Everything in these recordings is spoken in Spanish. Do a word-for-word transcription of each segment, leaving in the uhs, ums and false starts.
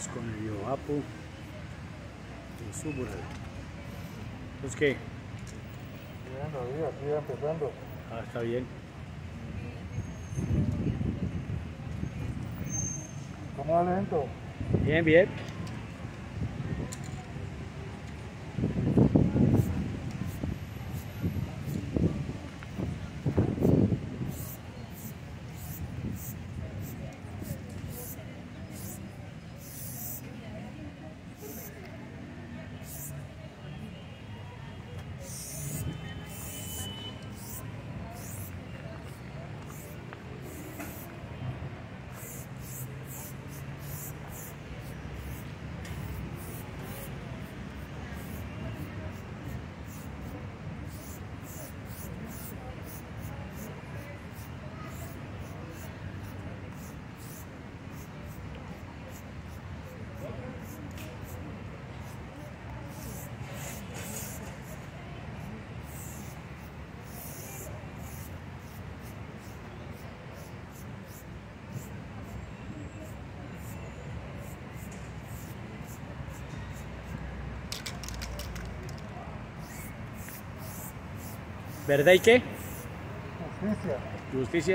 Vamos con el Yohapu de Subaru. ¿Pues qué? Bien, David, aquí ya empezando. Ah, está bien. ¿Cómo va lento? Bien, bien. ¿Verdad y qué? Justicia. Justicia.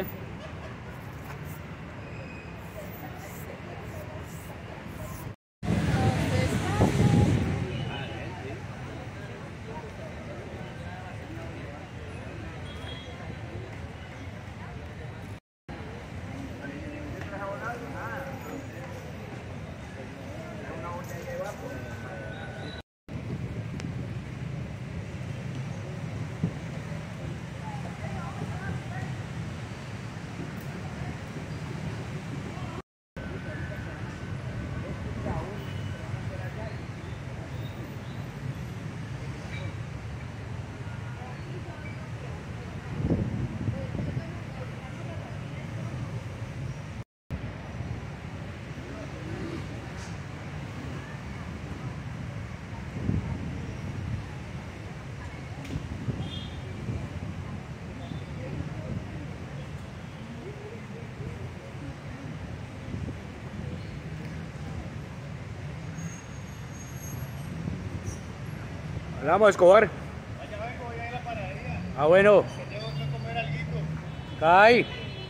Vamos, Escobar. Allá vengo, voy a ir a la panadería. Ah, bueno. Que tengo que comer alguito. Cae.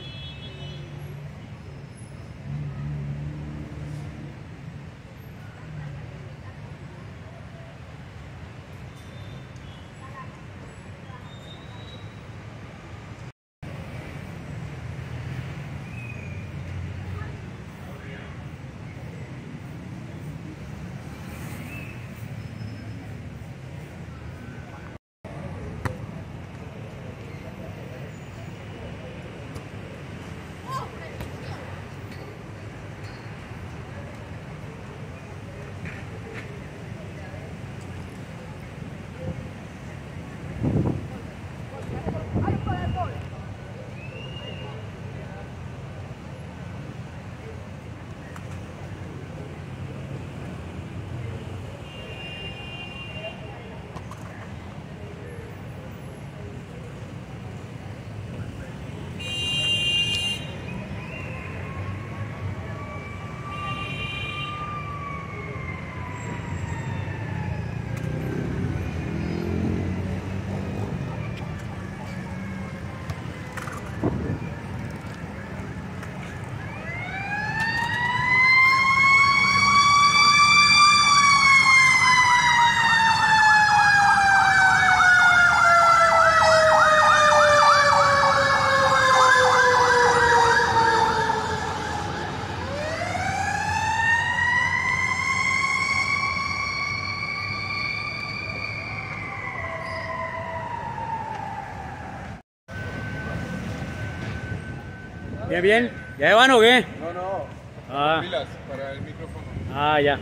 Bien, bien. ¿Ya van o qué? No, no. Ah. Pilas para el micrófono. Ah, ya.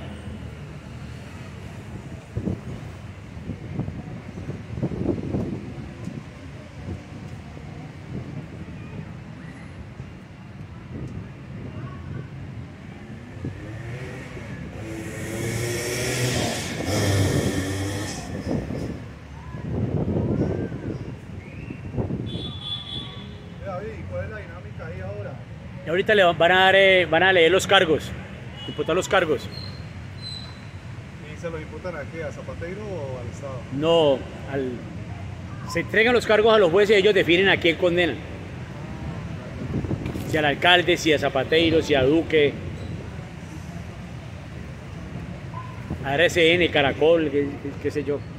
David, ¿cuál es la dinámica ahí ahora? Y ahorita le van a dar, eh, van a leer los cargos. Imputar los cargos. ¿Y se los imputan aquí, a Zapateiro o al Estado? No, al, se entregan los cargos a los jueces y ellos definen a quién condenan. Si al alcalde, si a Zapateiro, si a Duque, a R C N, Caracol, qué, qué, qué sé yo.